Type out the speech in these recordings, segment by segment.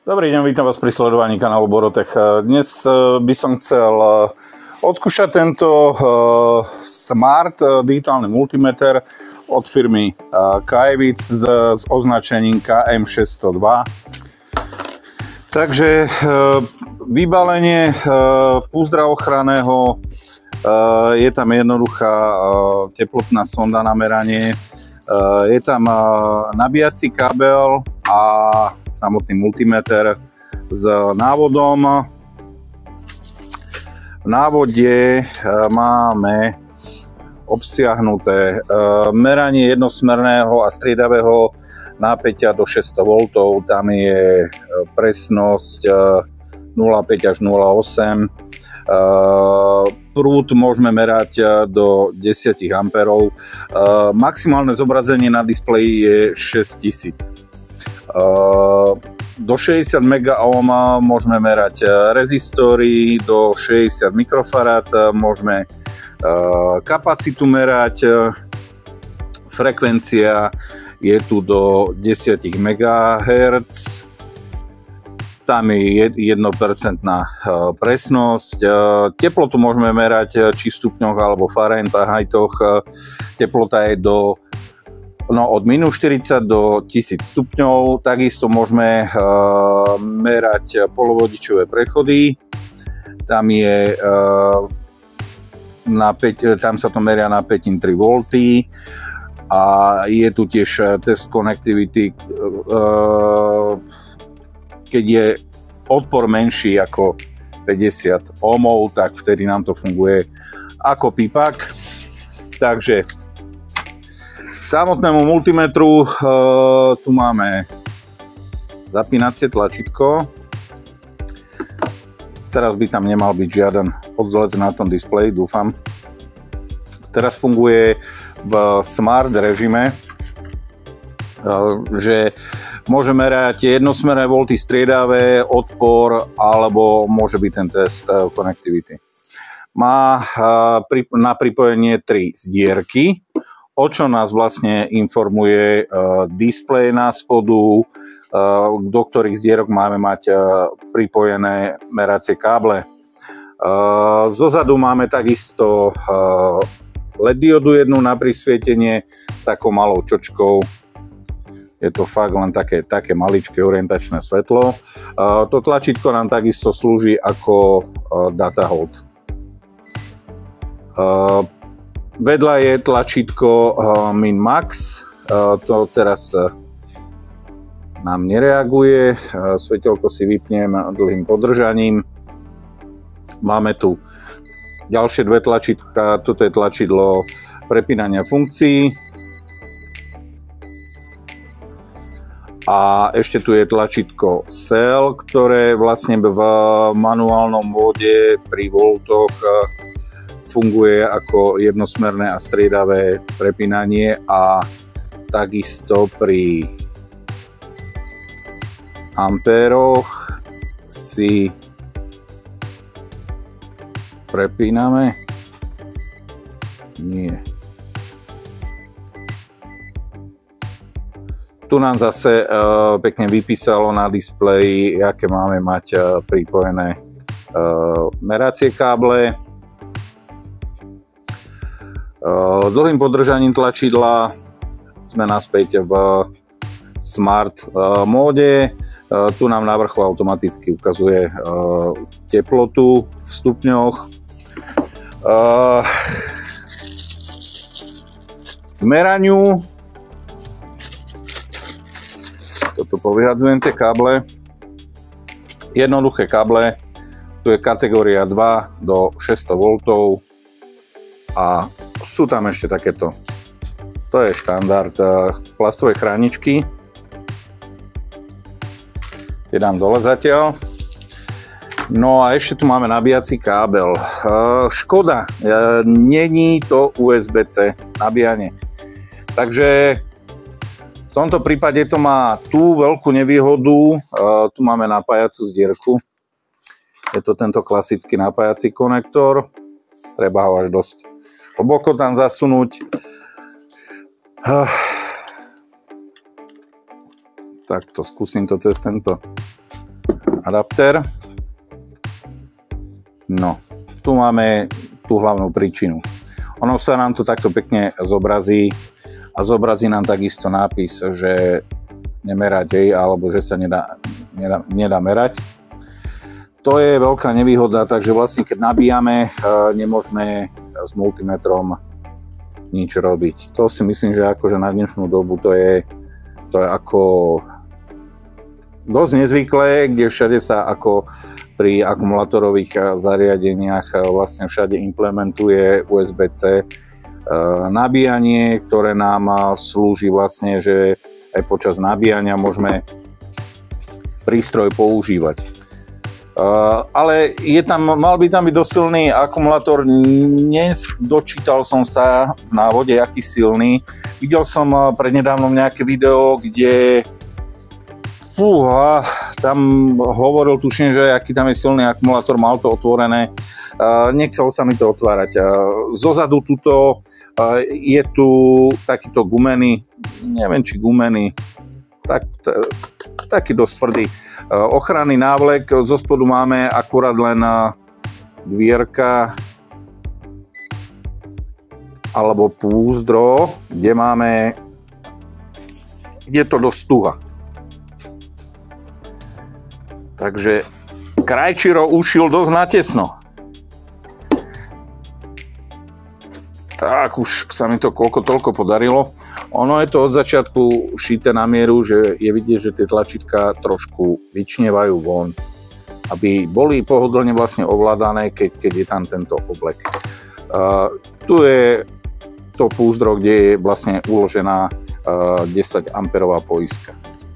Dobrý deň, vítam vás pri sledovaní kanálu Borotech. Dnes by som chcel odskúšať tento Smart digitálny multimeter od firmy Kaevic s označením KM602. Takže vybalenie púzdra ochranného, je tam jednoduchá teplotná sonda na meranie, je tam nabíjací kábel a samotný multimeter s návodom. V návode máme obsiahnuté meranie jednosmerného a striedavého nápätia do 600 V. Tam je presnosť 0,5 až 0,8. Prúd môžeme merať do 10 A. Maximálne zobrazenie na displeji je 6000. Do 60 MΩ môžeme merať rezistory, do 60 mikrofarad môžeme kapacitu merať, frekvencia je tu do 10 MHz, tam je 1% presnosť, teplotu môžeme merať či v stupňoch alebo Fahrenheitoch, teplota je od minus 40 do 1000 stupňov, takisto môžeme merať polovodičové prechody, tam sa to meria na 5,3 V a je tu tiež test connectivity, keď je odpor menší ako 50 ohmov, tak vtedy nám to funguje ako pipak. Takže samotnému multimetru tu máme zapínacie tlačítko. Teraz by tam nemal byť žiaden odlec na tom displeji, dúfam. Teraz funguje v smart režime, že môže merať jednosmerné volty striedavé, odpor, alebo môže byť ten test connectivity. Má na pripojenie 3 zdierky, o čo nás vlastne informuje displej na spodu, do ktorých zdierok máme mať pripojené meracie káble. Zozadu máme takisto LED diodu jednu na prisvietenie s takou malou čočkou. Je to fakt len také maličké orientačné svetlo. To tlačítko nám takisto slúži ako data hold. Vedľa je tlačítko Min Max, to teraz nám nereaguje, svetelko si vypnem dlhým podržaním. Máme tu ďalšie dve tlačítka, toto je tlačidlo prepínania funkcií. A ešte tu je tlačítko Cell, ktoré vlastne v manuálnom móde pri voltoch funguje ako jednosmerné a striedavé prepínanie a takisto pri ampéroch si prepíname. Nie. Tu nám zase pekne vypísalo na displeji, aké máme mať pripojené meracie káble. Dlhým podržaním tlačidla sme naspäť v smart móde. Tu nám na vrchu automaticky ukazuje teplotu v stupňoch. K meraniu toto povyhadzujem tie káble. Jednoduché káble. Tu je kategória 2 do 600 V a sú tam ešte takéto, to je štandard, plastové chráničky. Tie dám dole zatiaľ. No a ešte tu máme nabíjací kábel. Škoda, není to USB-C nabíjanie. Takže v tomto prípade to má tú veľkú nevýhodu, tu máme napájacú zdierku. Je to tento klasický napájací konektor, treba ho až dosť hlboko tam zasunúť. Tak to skúsim to cez tento adapter. No, tu máme tú hlavnú príčinu. Ono sa nám to takto pekne zobrazí a zobrazí nám takisto nápis, že nemerať, alebo že sa nedá merať. To je veľká nevýhoda, takže vlastne keď nabíjame, nemôžeme s multimetrom nič robiť. To si myslím, že akože na dnešnú dobu to je ako dosť nezvyklé, kde všade sa ako pri akumulátorových zariadeniach vlastne všade implementuje USB-C nabíjanie, ktoré nám slúži vlastne, že aj počas nabíjania môžeme prístroj používať. Ale mal by tam byť dosilný akumulátor. Nedočítal som sa v návode, aký silný. Videl som prednedávnom nejaké video, kde tam hovoril, tuším, že aký tam je silný akumulátor, mal to otvorené. Nechcel sa mi to otvárať. Zozadu tuto je tu takýto gumený, neviem či gumený, taký dosť tvrdý ochranný návlek. Zo spodu máme akurát len dvierka alebo púzdro, kde je to dosť tuha. Takže krajčiro ušiel dosť natesno. Tak už sa mi to koľko toľko podarilo. Ono je to od začiatku šité na mieru, že je vidieť, že tie tlačítka trošku vyčnievajú von, aby boli pohodlne vlastne ovládané, keď je tam tento oblek. Tu je to púzdro, kde je vlastne uložená 10 amperová poistka.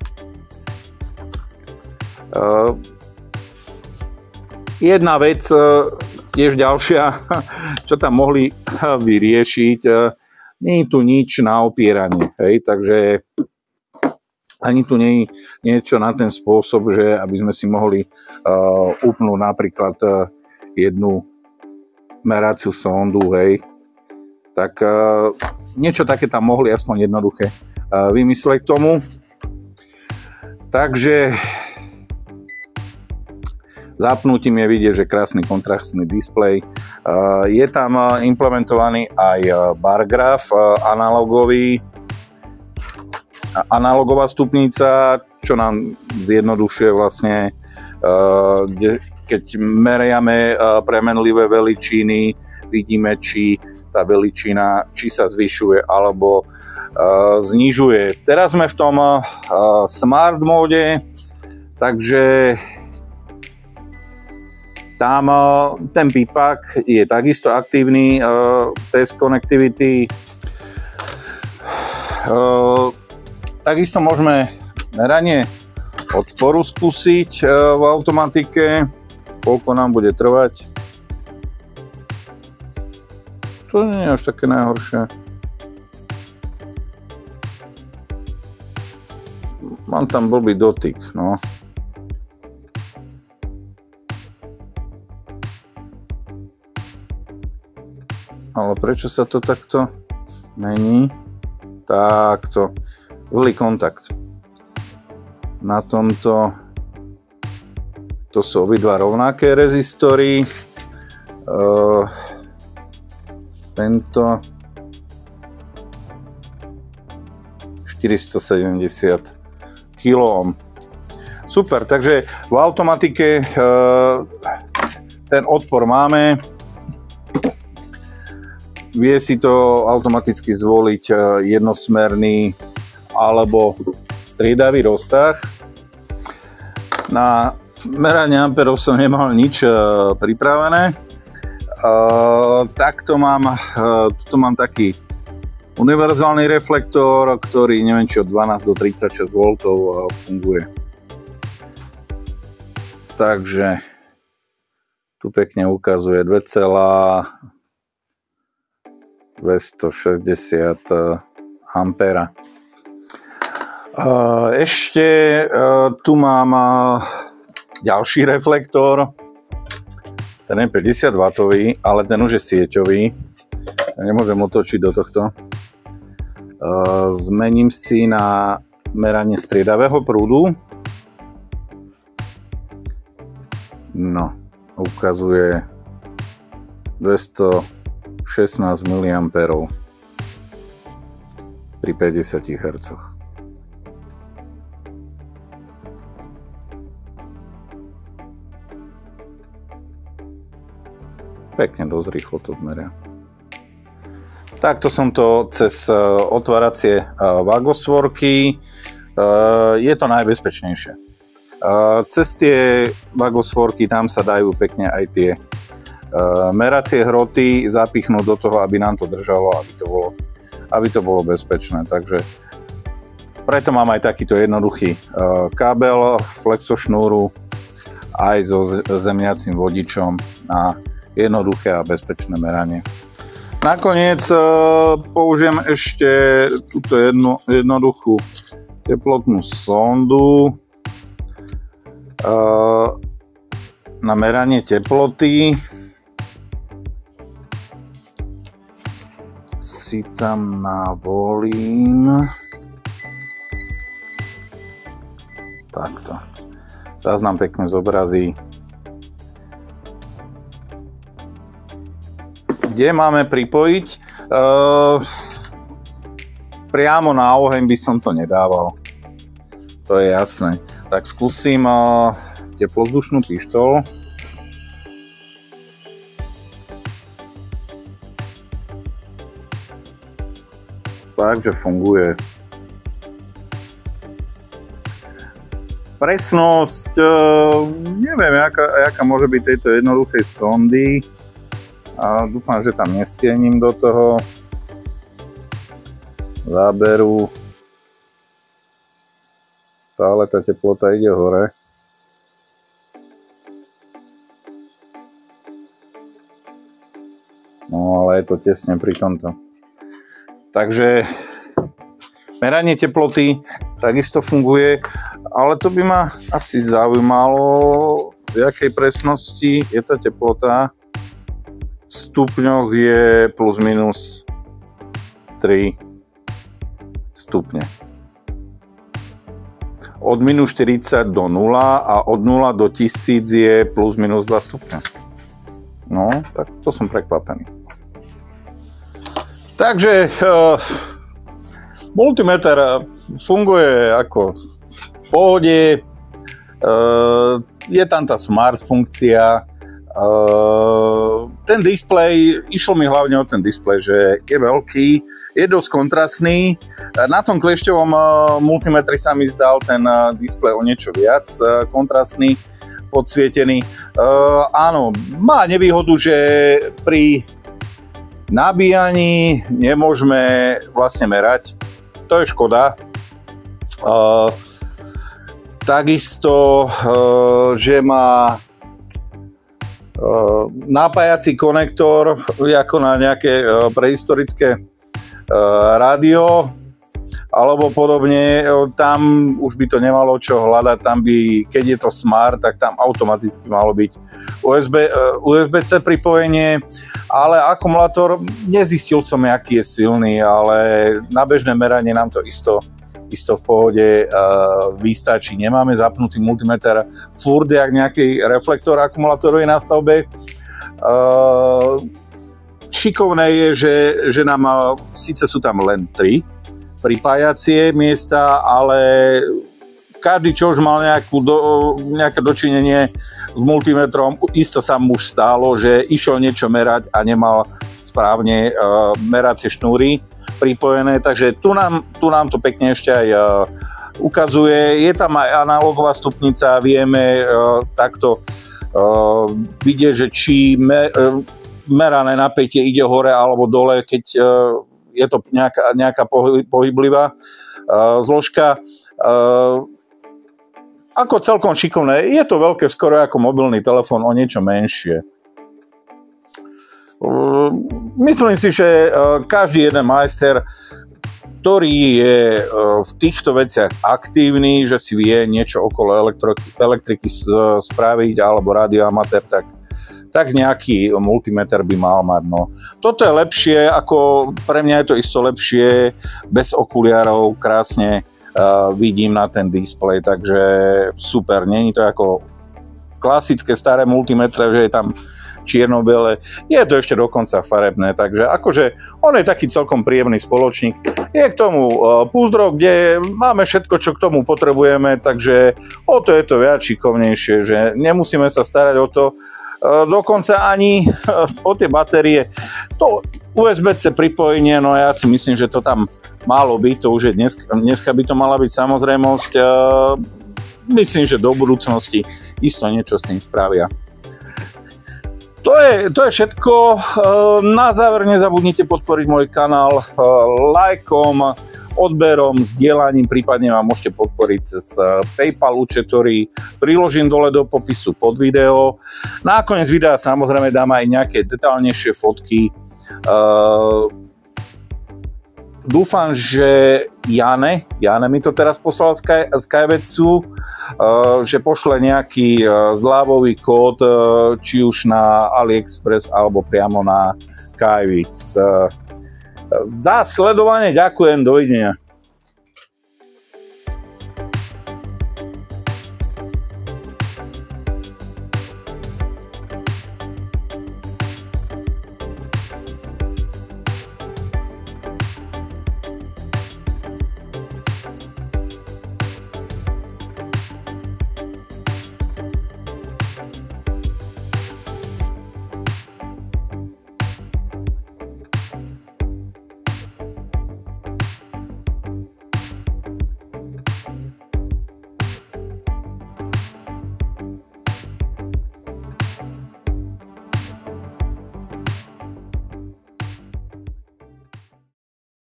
Jedna vec, tiež ďalšia, čo tam mohli vyriešiť, nie je tu nič na opieranie, hej, takže ani tu nie je niečo na ten spôsob, že aby sme si mohli upnúť napríklad jednu meraciu sondu, hej, tak niečo také tam mohli aspoň jednoduché vymysleť k tomu. Takže zapnutím je vidieť, že krásny kontrastný displej. Je tam implementovaný aj bar graf, analogová stupnica, čo nám zjednodušuje vlastne, keď meriame premenlivé veličiny, vidíme, či tá veličina sa zvyšuje alebo znižuje. Teraz sme v tom smart móde, takže tam ten pipak je takisto aktívny, test connectivity. Takisto môžeme meranie odporu skúsiť v automatike, koľko nám bude trvať. To nie je až také najhoršie. Mám tam blbý dotyk, no. Ale prečo sa to takto mení? Takto. Zlý kontakt. Na tomto to sú obidva rovnaké rezistory. Tento 470 kΩ. Super, takže v automatike ten odpor máme. Vie si to automaticky zvoliť jednosmerný alebo striedavý rozsah. Na meranie amperov som nemal nič pripravené. Tuto mám taký univerzálny reflektor, ktorý neviem či od 12 do 36 V funguje. Takže tu pekne ukazuje 2,260 ampera. Ešte tu mám ďalší reflektor. Ten je 50 W, ale ten už je sieťový. Nemôžem otočiť do tohto. Zmením si na meranie striedavého prúdu. ukazuje 216 mA pri 50 Hz. Pekne dosť rýchlo to meria. Takto som to cez otváracie vagosvorky. Je to najbezpečnejšie. Cez tie vagosvorky tam sa dajú pekne aj tie meracie hroty zapichnúť do toho, aby nám to držalo, aby to bolo bezpečné. Takže preto mám aj takýto jednoduchý kábel flexošnúru aj so zemiacím vodičom na jednoduché a bezpečné meranie. Nakoniec použijem ešte túto jednoduchú teplotnú sondu na meranie teploty. Si tam navolím. Takto. Teraz nám pekne zobrazí, kde máme pripojiť. Priamo na oheň by som to nedával. To je jasné. Tak skúsim teplovzdušnú pištoľ. Takže funguje. Presnosť, neviem, aká môže byť tejto jednoduchej sondy. A dúfam, že tam nestiením do toho záberu. Stále tá teplota ide hore. No ale je to tesne pri tomto. Takže meranie teploty takisto funguje, ale to by ma asi zaujímalo, v jakej presnosti je tá teplota. V stupňoch je plus minus 3 stupne. Od minus 40 do 0 a od 0 do 1000 je plus minus 2 stupne. No, tak to som prekvapený. Takže multimeter funguje ako v pohode. Je tam tá smart funkcia. Ten displej, išlo mi hlavne o ten displej, že je veľký, je dosť kontrastný. Na tom kliešťovom multimetri sa mi zdal ten displej o niečo viac kontrastný, podsvietený. Áno, má nevýhodu, že pri nabíjaní nemôžeme vlastne merať. To je škoda. Takisto, že má napájací konektor ako na nejaké prehistorické rádio alebo podobne, tam už by to nemalo čo hľadať, tam by, keď je to smart, tak tam automaticky malo byť USB-C pripojenie, ale akumulátor nezistil som, aký je silný, ale na bežné meranie nám to isto v pohode vystačí. Nemáme zapnutý multimeter furt, jak nejaký reflektor akumulátorový na stavbe. Šikovné je, že nám, síce sú tam len 3 pripájacie miesta, ale každý, čo už mal nejaké dočinenie s multimetrom, isto sa mu už stálo, že išiel niečo merať a nemal správne meracie šnúry pripojené, takže tu nám to pekne ešte aj ukazuje. Je tam aj analogová stupnica, vieme takto vidieť, že či merané napätie ide hore alebo dole, keď je to nejaká pohyblivá zložka. Ako celkom šikovné, je to veľké, skoro ako mobilný telefón, o niečo menšie. Myslím si, že každý jeden majster, ktorý je v týchto veciach aktívny, že si vie niečo okolo elektriky spraviť alebo radioamatér, tak nejaký multimeter by mal mať. No. Toto je lepšie, ako pre mňa je to isto lepšie, bez okuliarov, krásne vidím na ten displej, takže super, není to ako klasické staré multimetre, že je tam čierno-biele, je to ešte dokonca farebné, takže akože on je taký celkom príjemný spoločník. Je k tomu púzdro, kde máme všetko, čo k tomu potrebujeme, takže o to je to viac šikovnejšie, že nemusíme sa starať o to, dokonca ani o tie batérie. To USB-C pripojenie, no ja si myslím, že to tam málo byť, to už je dneska by to mala byť samozrejmosť. Myslím, že do budúcnosti isto niečo s tým spravia. To je všetko. Na záver nezabudnite podporiť môj kanál lajkom, odberom, zdieľaním, prípadne vám môžete podporiť cez PayPal účet, ktorý priložím dole do popisu pod video. Nakoniec videa samozrejme dám aj nejaké detailnejšie fotky. Dúfam, že Jane mi to teraz poslal z Kajvecu, že pošle nejaký zľavový kód, či už na AliExpress alebo priamo na Kajvic. Za sledovanie ďakujem, dovidenia.